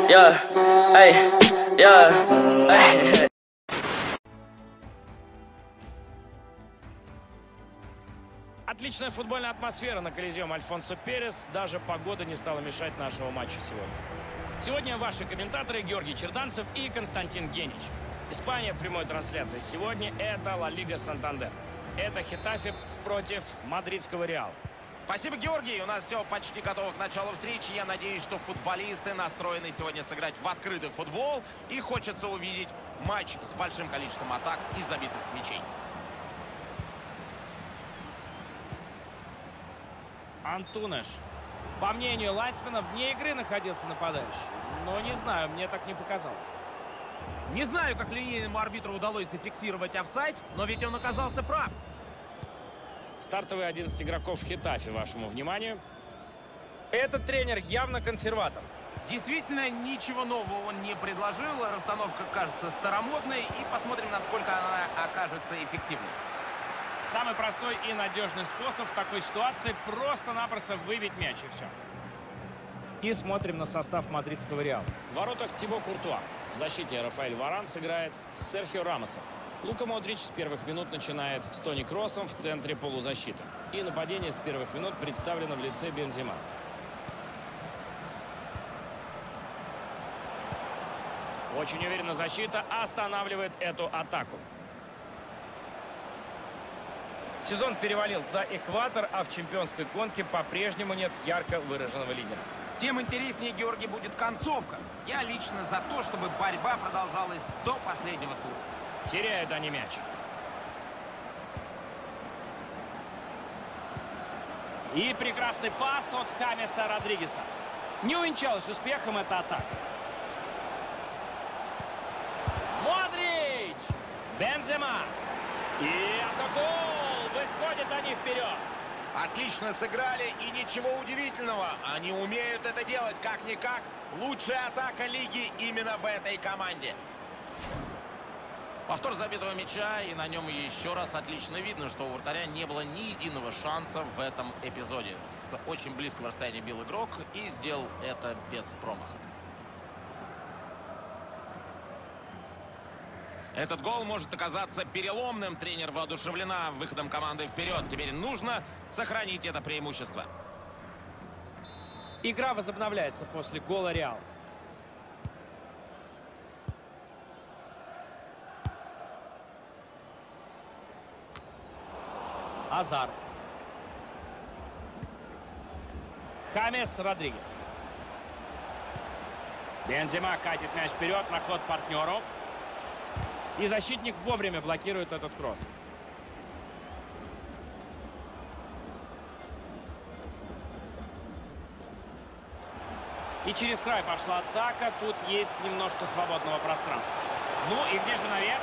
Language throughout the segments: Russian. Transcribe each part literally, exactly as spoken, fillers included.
yeah, ey, yeah, ey. Отличная футбольная атмосфера на Колизеум Альфонсо Перес. Даже погода не стала мешать нашему матчу сегодня. Сегодня ваши комментаторы Георгий Черданцев и Константин Генич. Испания в прямой трансляции. Сегодня это Ла Лига Сантандер. Это Хетафе против мадридского Реала. Спасибо, Георгий. У нас все почти готово к началу встречи. Я надеюсь, что футболисты настроены сегодня сыграть в открытый футбол. И хочется увидеть матч с большим количеством атак и забитых мячей. Антунеш. По мнению лайнсмена, вне игры находился нападающий. Но не знаю, мне так не показалось. Не знаю, как линейному арбитру удалось зафиксировать офсайд, но ведь он оказался прав. Стартовые одиннадцать игроков в Хетафе вашему вниманию. Этот тренер явно консерватор. Действительно, ничего нового он не предложил. Расстановка кажется старомодной. И посмотрим, насколько она окажется эффективной. Самый простой и надежный способ в такой ситуации — просто-напросто выбить мяч, и все. И смотрим на состав мадридского Реала. В воротах Тибо Куртуа. В защите Рафаэль Варан сыграет с Серхио Рамосом. Лука Модрич с первых минут начинает с Тони Кроссом в центре полузащиты. И нападение с первых минут представлено в лице Бензема. Очень уверенно защита останавливает эту атаку. Сезон перевалил за экватор, а в чемпионской гонке по-прежнему нет ярко выраженного лидера. Тем интереснее, Георгий, будет концовка. Я лично за то, чтобы борьба продолжалась до последнего тура. Теряют они мяч. И прекрасный пас от Хамеса Родригеса. Не увенчалась успехом эта атака. Модрич! Бензема! И это гол! Выходят они вперед. Отлично сыграли, и ничего удивительного. Они умеют это делать, как-никак. Лучшая атака лиги именно в этой команде. Повтор забитого мяча, и на нем еще раз отлично видно, что у вратаря не было ни единого шанса в этом эпизоде. С очень близкого расстояния бил игрок и сделал это без промаха. Этот гол может оказаться переломным. Тренер воодушевлена выходом команды вперед. Теперь нужно сохранить это преимущество. Игра возобновляется после гола Реал. Азар. Хамес Родригес. Бензема катит мяч вперед на ход партнеру. И защитник вовремя блокирует этот кросс. И через край пошла атака. Тут есть немножко свободного пространства. Ну и где же навес?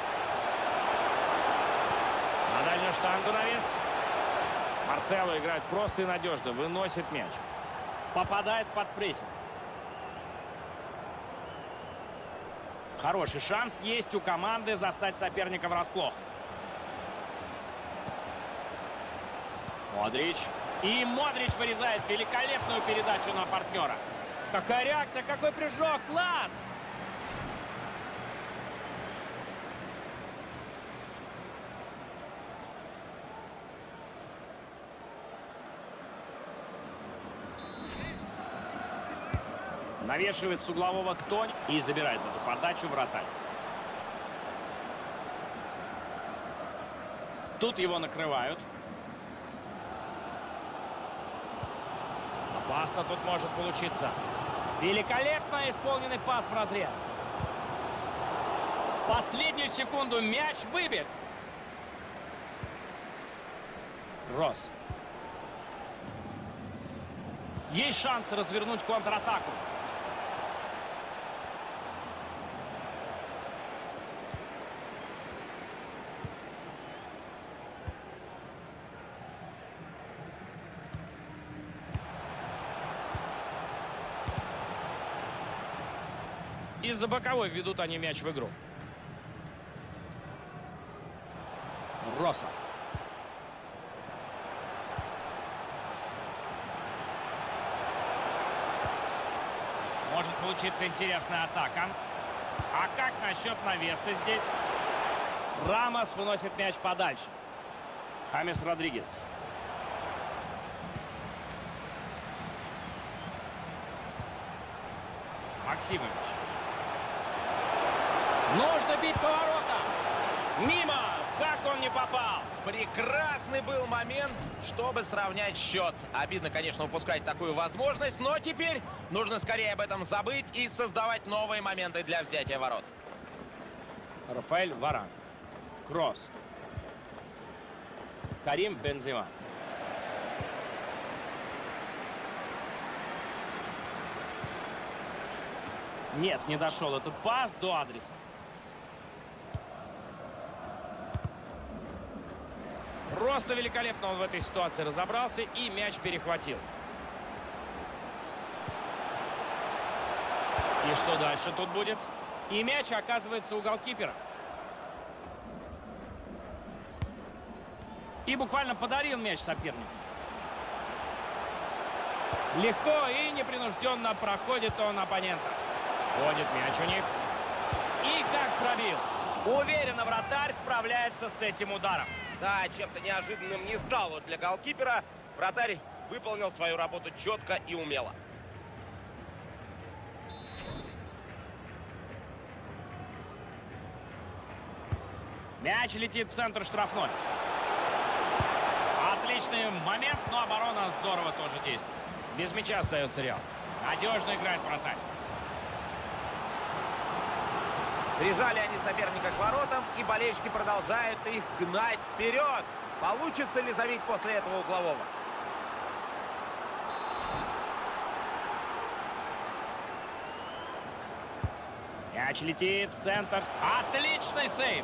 На дальнюю штангу навес. Марсело играет просто и надежно. Выносит мяч. Попадает под прессинг. Хороший шанс есть у команды застать соперника врасплох. Модрич. И Модрич вырезает великолепную передачу на партнера. Какая реакция, какой прыжок, класс! Навешивает с углового Тони и забирает эту подачу вратарь. Тут его накрывают. Опасно тут может получиться. Великолепно исполненный пас в разрез. В последнюю секунду мяч выбит. Росс. Есть шанс развернуть контратаку. Из-за боковой ведут они мяч в игру. Росса. Может получиться интересная атака. А как насчет навеса здесь? Рамос выносит мяч подальше. Хамес Родригес. Максимович. Нужно бить поворотом. Мимо. Как он не попал? Прекрасный был момент, чтобы сравнять счет. Обидно, конечно, упускать такую возможность, но теперь нужно скорее об этом забыть и создавать новые моменты для взятия ворот. Рафаэль Варан. Кросс. Карим Бензема. Нет, не дошел этот пас до адреса. Просто великолепно он в этой ситуации разобрался и мяч перехватил. И что дальше тут будет? И мяч оказывается у голкипера. И буквально подарил мяч сопернику. Легко и непринужденно проходит он оппонента. Вводит мяч у них. И как пробил. Уверенно вратарь справляется с этим ударом. Да, чем-то неожиданным не стало для голкипера. Вратарь выполнил свою работу четко и умело. Мяч летит в центр штрафной. Отличный момент, но оборона здорово тоже действует. Без мяча остается Реал. Надежно играет вратарь. Прижали они соперника к воротам, и болельщики продолжают их гнать вперед. Получится ли забить после этого углового? Мяч летит в центр. Отличный сейв.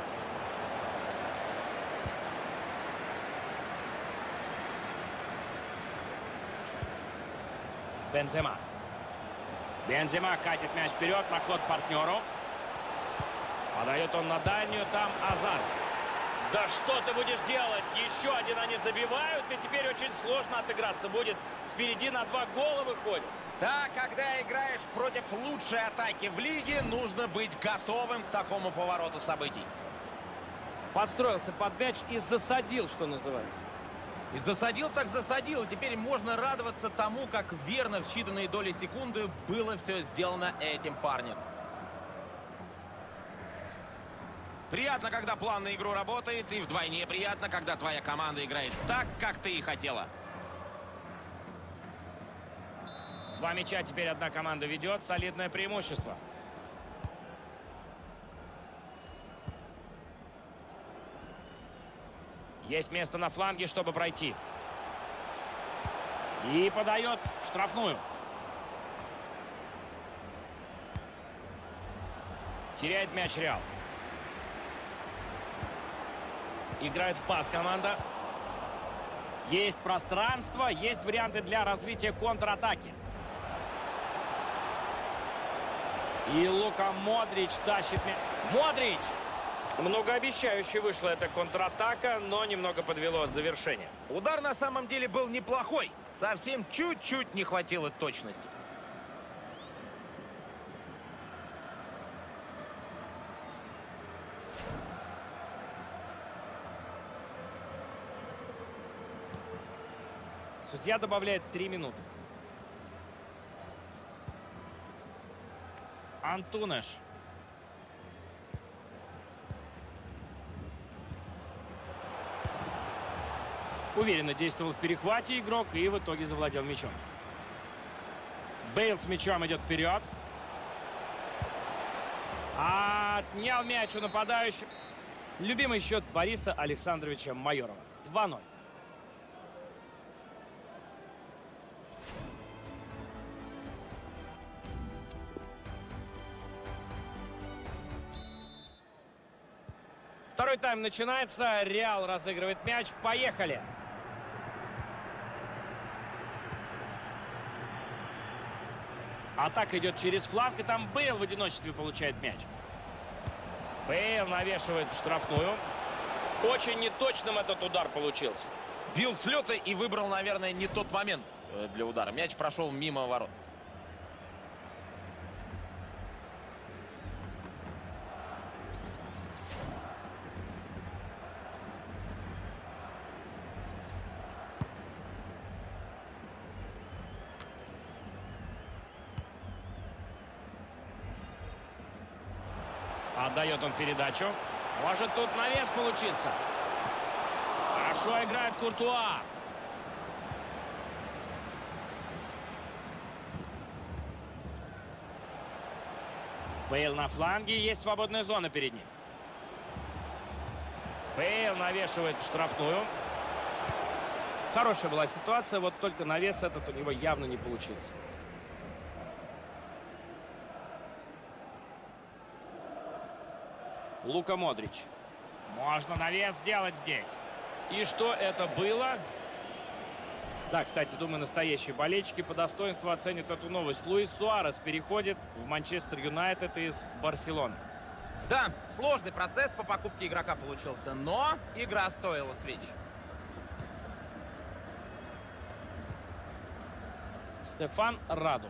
Бензема. Бензема катит мяч вперед на ход партнеру. Подает он на дальнюю, там Азар. Да что ты будешь делать? Еще один они забивают, и теперь очень сложно отыграться будет. Впереди на два гола выходит. Да, когда играешь против лучшей атаки в лиге, нужно быть готовым к такому повороту событий. Подстроился под мяч и засадил, что называется. И засадил так засадил. Теперь можно радоваться тому, как верно в считанные доли секунды было все сделано этим парнем. Приятно, когда план на игру работает, и вдвойне приятно, когда твоя команда играет так, как ты и хотела. Два мяча теперь одна команда ведет. Солидное преимущество. Есть место на фланге, чтобы пройти. И подает штрафную. Теряет мяч Реал. Играет в пас команда. Есть пространство, есть варианты для развития контратаки. И Лука Модрич тащит мяч. Модрич! Многообещающе вышла эта контратака, но немного подвело от завершения. Удар на самом деле был неплохой. Совсем чуть-чуть не хватило точности. Судья добавляет три минуты. Антунеш. Уверенно действовал в перехвате игрок и в итоге завладел мячом. Бейл с мячом идет вперед. Отнял мяч у нападающего. Любимый счет Бориса Александровича Майорова. два ноль. Второй тайм начинается. Реал разыгрывает мяч. Поехали. Атака идет через фланг, и там Бейл в одиночестве получает мяч. Бейл навешивает штрафную. Очень неточным этот удар получился. Бил с лета и выбрал, наверное, не тот момент для удара. Мяч прошел мимо ворот. Отдает он передачу. Может тут навес получиться. Хорошо играет Куртуа. Бейл на фланге. Есть свободная зона перед ним. Бейл навешивает штрафную. Хорошая была ситуация, вот только навес этот у него явно не получился. Лука Модрич. Можно навес сделать здесь. И что это было? Да, кстати, думаю, настоящие болельщики по достоинству оценят эту новость. Луис Суарес переходит в Манчестер Юнайтед из Барселоны. Да, сложный процесс по покупке игрока получился, но игра стоила свеч. Стефан Раду.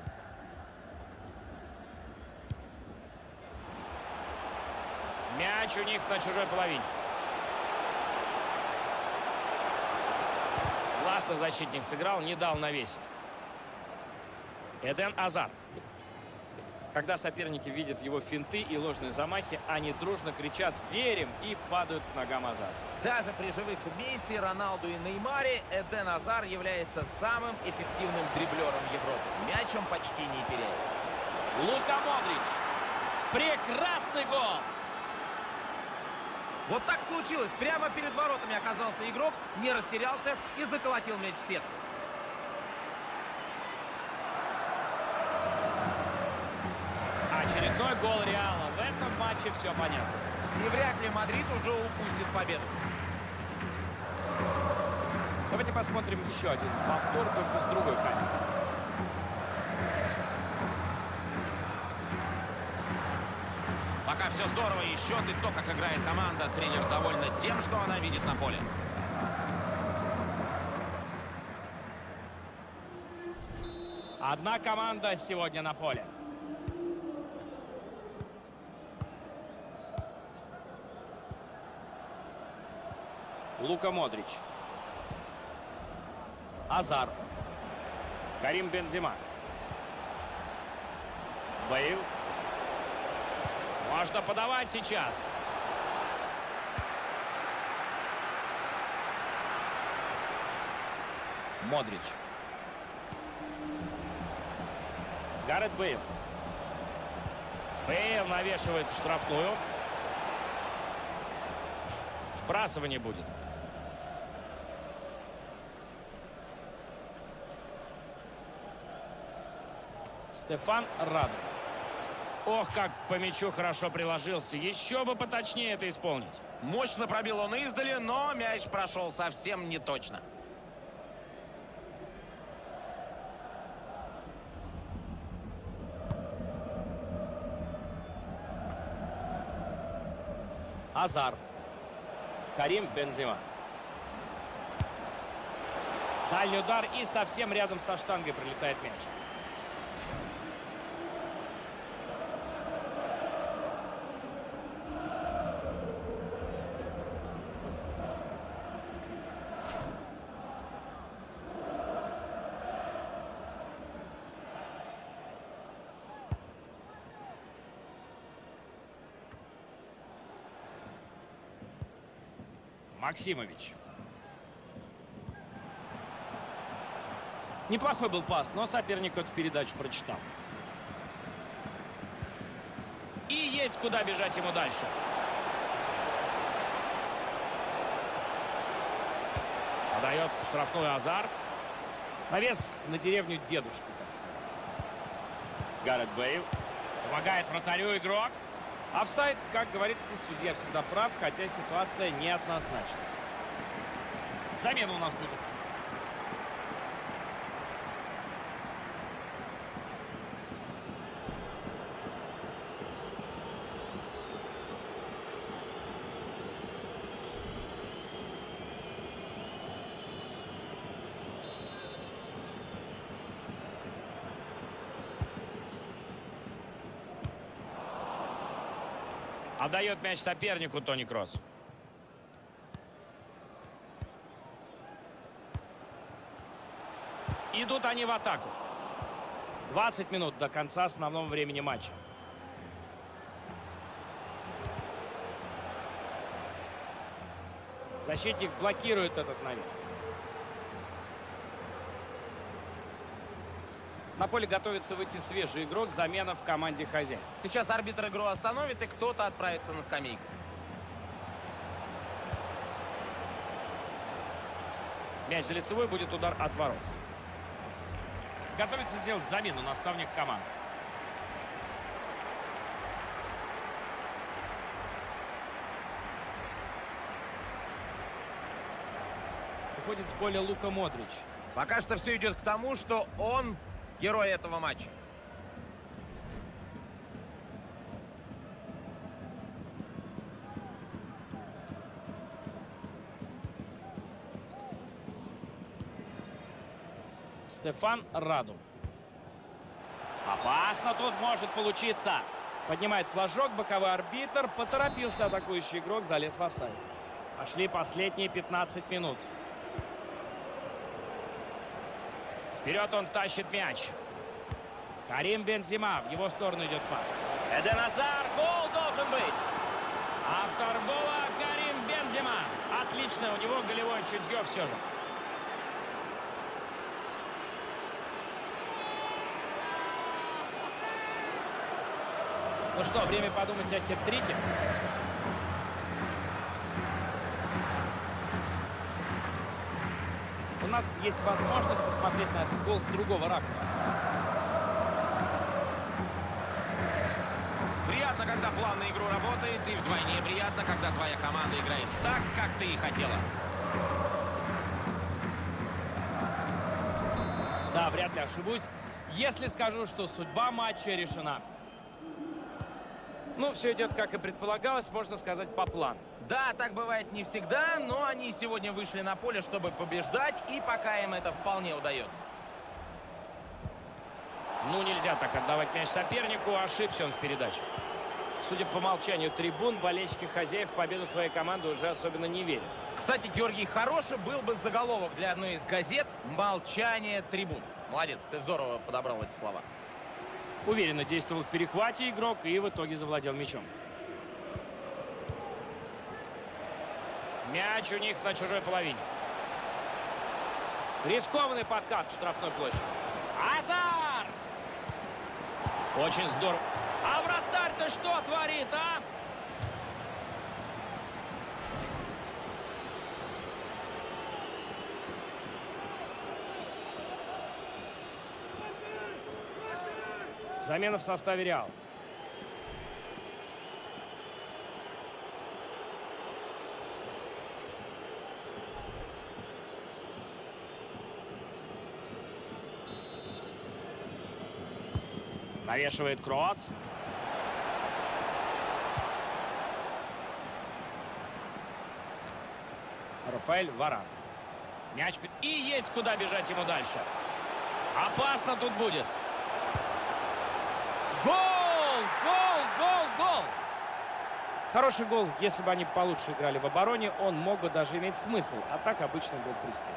Мяч у них на чужой половине. Классно защитник сыграл, не дал навесить. Эден Азар. Когда соперники видят его финты и ложные замахи, они дружно кричат «Верим!» и падают к ногам Азара. Даже при живых Месси, Роналду и Неймаре Эден Азар является самым эффективным дриблером Европы. Мяч он почти не теряет. Лука Модрич. Прекрасный гол! Вот так случилось. Прямо перед воротами оказался игрок, не растерялся и заколотил мяч в сетку. Очередной гол Реала. В этом матче все понятно. И вряд ли Мадрид уже упустит победу. Давайте посмотрим еще один повтор, только с другой камеры. Пока все здорово, и счет, и то, как играет команда. Тренер довольна тем, что она видит на поле. Одна команда сегодня на поле. Лука Модрич. Азар. Карим Бензема. Бейл. Можно подавать сейчас. Модрич. Гарет Бейл. Бейл навешивает штрафную. Вбрасывание будет. Стефан Раду. Ох, как по мячу хорошо приложился. Еще бы поточнее это исполнить. Мощно пробил он издали, но мяч прошел совсем не точно. Азар. Карим Бензема. Дальний удар и совсем рядом со штангой прилетает мяч. Максимович. Неплохой был пас, но соперник эту передачу прочитал. И есть куда бежать ему дальше. Подает в штрафную Азар. Навес на деревню дедушки, так сказать. Гарет Бейл. Помогает вратарю игрок. Офсайд, как говорится, судья всегда прав, хотя ситуация неоднозначна. Замена у нас будет. Отдает мяч сопернику Тони Кросс. Идут они в атаку. двадцать минут до конца основного времени матча. Защитник блокирует этот навес. На поле готовится выйти свежий игрок, замена в команде хозяин. Сейчас арбитр игру остановит, и кто-то отправится на скамейку. Мяч за лицевой, будет удар от ворот. Готовится сделать замену наставник команды. Выходит с поля Лука Модрич. Пока что все идет к тому, что он герой этого матча. Стефан Раду. Опасно тут может получиться. Поднимает флажок боковой арбитр. Поторопился атакующий игрок, залез в офсайд. Пошли последние пятнадцать минут. Вперед он тащит мяч. Карим Бензема. В его сторону идет пас. Эден Азар. Гол должен быть. Автор гола Карим Бензема. Отлично. У него голевое чутье все же. Ну что, время подумать о хет-трике. У нас есть возможность посмотреть на этот гол с другого ракурса. Приятно, когда план на игру работает, и вдвойне приятно, когда твоя команда играет так, как ты и хотела. Да, вряд ли ошибусь, если скажу, что судьба матча решена. Ну, все идет, как и предполагалось, можно сказать, по плану. Да, так бывает не всегда, но они сегодня вышли на поле, чтобы побеждать, и пока им это вполне удается. Ну, нельзя так отдавать мяч сопернику, ошибся он в передаче. Судя по молчанию трибун, болельщики хозяев в победу своей команды уже особенно не верят. Кстати, Георгий, хороший был бы заголовок для одной из газет «Молчание трибун». Молодец, ты здорово подобрал эти слова. Уверенно действовал в перехвате игрок и в итоге завладел мячом. Мяч у них на чужой половине. Рискованный подкат в штрафной площади. Азар! Очень здорово. А вратарь-то что творит, а? Замена в составе Реал. Навешивает кросс. Рафаэль Варан. Мяч. И есть куда бежать ему дальше. Опасно тут будет. Гол! Гол! Гол! Гол! Хороший гол, если бы они получше играли в обороне, он мог бы даже иметь смысл. А так обычно гол престижа.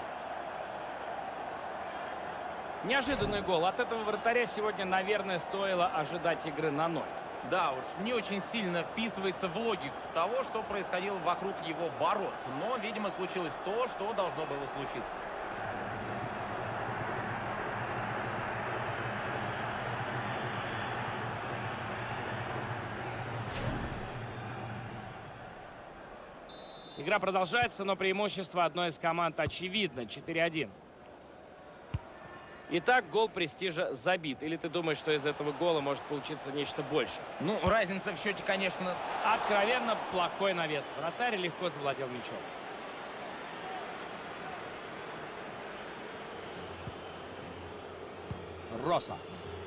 Неожиданный гол. От этого вратаря сегодня, наверное, стоило ожидать игры на ноль. Да уж, не очень сильно вписывается в логику того, что происходило вокруг его ворот. Но, видимо, случилось то, что должно было случиться. Игра продолжается, но преимущество одной из команд очевидно. четыре один. Итак, гол престижа забит. Или ты думаешь, что из этого гола может получиться нечто больше? Ну, разница в счете, конечно... Откровенно плохой навес. Вратарь легко завладел мячом. Роса.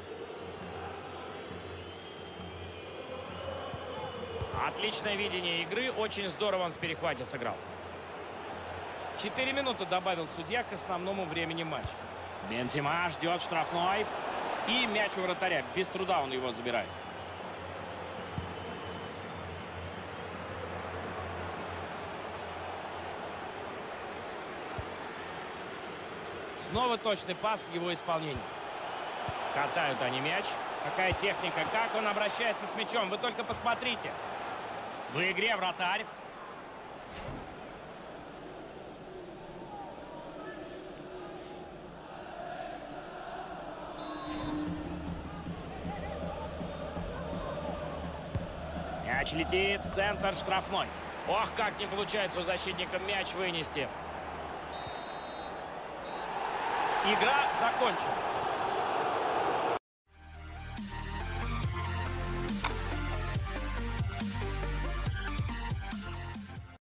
Отличное видение игры. Очень здорово он в перехвате сыграл. Четыре минуты добавил судья к основному времени матча. Бензема ждет штрафной. И мяч у вратаря. Без труда он его забирает. Снова точный пас в его исполнении. Катают они мяч. Какая техника, как он обращается с мячом. Вы только посмотрите. В игре вратарь. Мяч летит в центр штрафной. Ох, как не получается у защитника мяч вынести. Игра закончена.